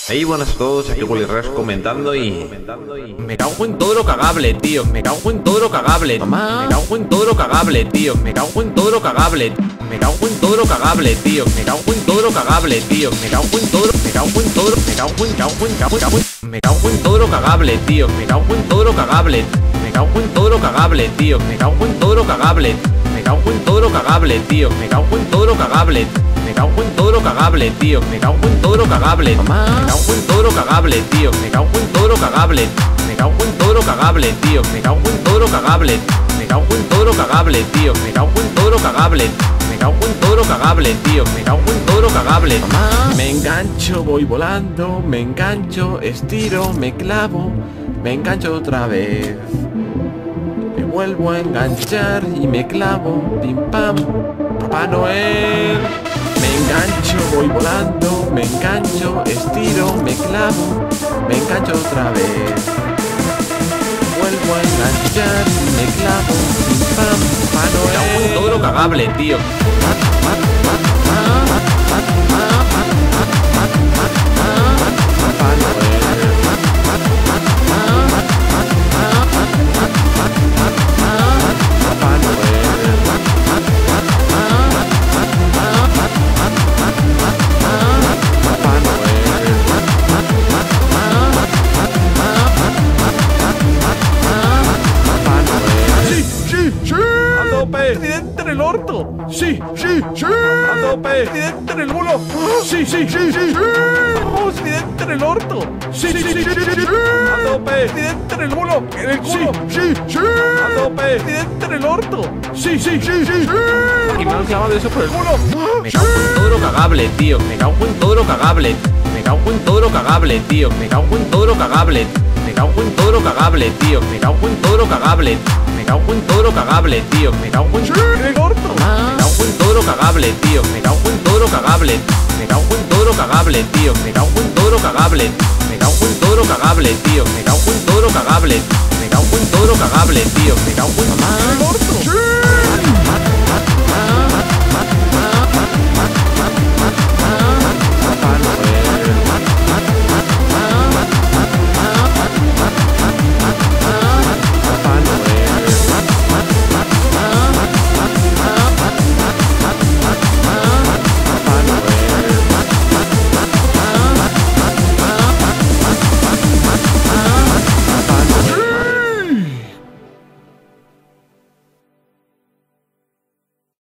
Hey, buenas a todos, aquí WillyRes comentando y... Me cago en todo lo cagable, tío. Me cago en todo lo cagable. Mamá. Me cago en todo lo cagable, tío. Me cago en todo lo cagable. Me cago en todo lo cagable, tío. Me cago en todo lo cagable, tío. Me cago en todo. Me cago en todo. Me cago en. Me cago en todo lo cagable, tío. Me cago en todo lo cagable. Me cago en todo lo cagable, tío. Me cago en todo lo cagable. Me cago en todo lo cagable, tío. Me cago en todo lo cagable. Me cago en todo lo cagable, tío. Me cago en todo lo cagable. Mamá. Me cago en todo lo cagable, tío. Me cago en todo lo cagable. Me cago en todo lo cagable, tío. Me cago en todo lo cagable. Me cago en todo lo cagable, tío. Me cago en todo lo cagable. Me cago en todo lo cagable, tío. Me cago en todo lo cagable. Mamá. Me engancho, voy volando. Me engancho, estiro, me clavo. Me engancho otra vez. Me vuelvo a enganchar y me clavo. Pim pam. Papá Noel. Me engancho, voy volando, me engancho, estiro, me clavo, me engancho otra vez. Vuelvo a enganchar y me clavo, pim pam, Papá Noel. Me cago en todo lo cagable, tío. Papá Noel. ¡Presidente en el orto! ¡Sí, sí, sí! ¡A tope! ¡Presidente en el culo! ¡Sí, sí, sí, sí! ¡Vamos, presidente en el orto! ¡Sí, sí, sí, sí, sí! ¡A tope! ¡Presidente en el culo! ¡En el culo! ¡Sí, sí! ¡A tope! ¡Presidente en el orto! ¡Sí, sí, sí, sí! Y me han clavado eso por el culo. Me cago en todo lo cagable, tío. Me cago en todo lo cagable. Me cago en todo lo cagable, tío. Me cago en todo lo cagable. Me cago en todo lo cagable, tío. Me cago en todo lo cagable. Me cago en todo lo cagable, tío. Me cago en el orto. Me cago en todo lo cagable, tío. Me cago en todo lo cagable. Me cago en todo lo cagable, tío. Me cago en todo lo cagable. Me cago en todo lo cagable, tío. Me cago en todo lo cagable. Me cago en todo lo cagable, tío. Me cago en el orto.